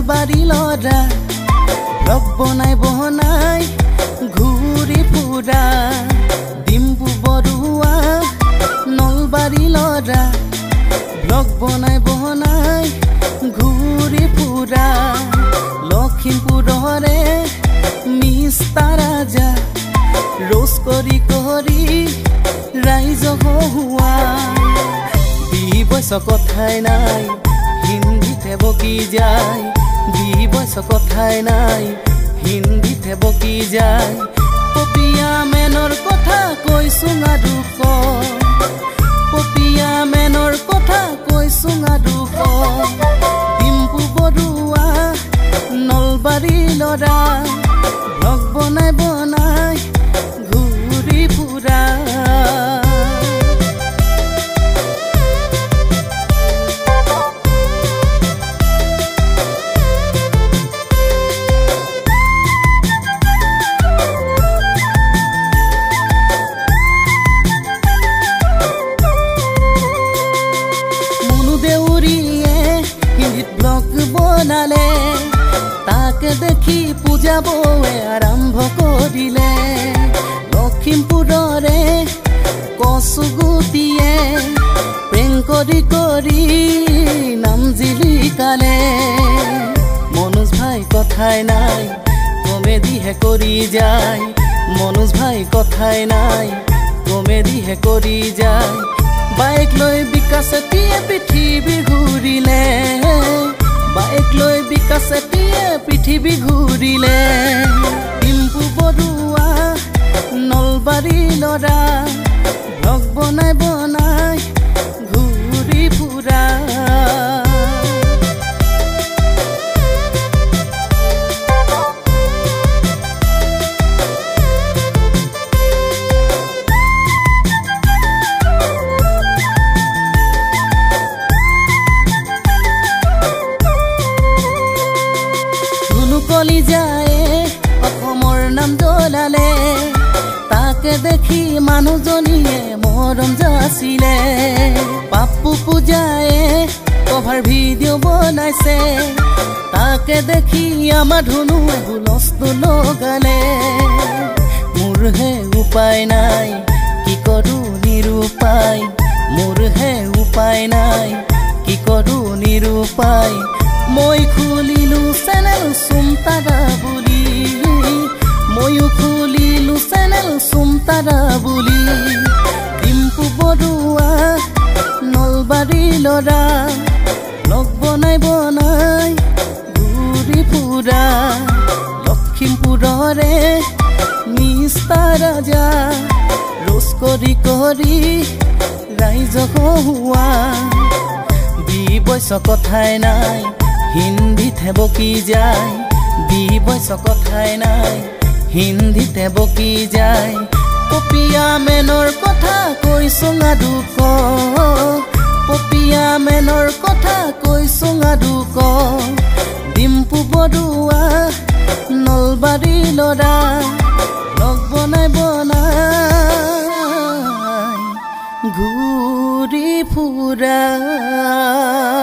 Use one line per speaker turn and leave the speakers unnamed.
নলবাৰী লৰা ব্লগ বনাই বনাই ঘূৰি ফুৰা ডিম্পু বৰুৱা নলবাৰী লৰা ব্লগ বনাই বনাই ঘূৰি ফুৰা লখিমপুৰৰে মিষ্টাৰ ৰাজা रोज करी करी राइज हुआ बस कथाय नाई हिंदीते बकी जाए बस कथाय नाई हिंदीते बकी जाए पपिया मेनर कथा कैसुं आरु पपिया मेनर कथा कैसुं आरु डिम्पु बरुवा नलबारी लरा ब्लग बनाय बनाय घूरी पूरा मुनु देउरिये हिंदीत ब्लग बनाले ताके देखी पूजा बौए आरम्भ करिले लखिमपुररे कसुगुटिये प्रेम करी करी नाम जिलिकाले मनोज भाई कथाय नाई कमेडी हे करी जाय मनोज भाई कथाय नाई कमेडी हे करी जाय बाइक लय विकासटिये पृथ्वी घूरिले बाइक लय विकासटिये पृथ्वी घूरिले डिम्पु बरुवा नलबारी लरा ब्लग बनाय बनाय घूरी पूरा कली जाए अखमर नाम दलाले ताके देखी मानुजनिये मरम जासिले पाप्पू पूजाए कभार भिडिओ बनाइसे ताके देखी आमार धुनुए हुलस्थुल लगाले मोर हे उपाय नाई कि करू निरुपाय मोर हे उपाय नाई कि करू निरुपाय মই খুলিলু চেনেল সুমতাৰা বুলি ময়ো খুলিলু চেনেল সুমতাৰা বুলি ডিম্পু বৰুৱা নলবাৰী লৰা ব্লগ বনাই বনাই ঘূৰি ফুৰা লখিমপুৰৰে মিষ্টাৰ ৰাজা रोज करी करी राइज हुआ बस कथाय नाई हिंदीते बकी जाए बस कथाय नाई हिंदीते बकी जाए पपिया मेनर कथा कैसुं आरु पपिया मेनर कथा कैसुं आरु डिम्पु बरुवा नलबारी लरा ब्लग बनाय बनाय घूरी फुरा।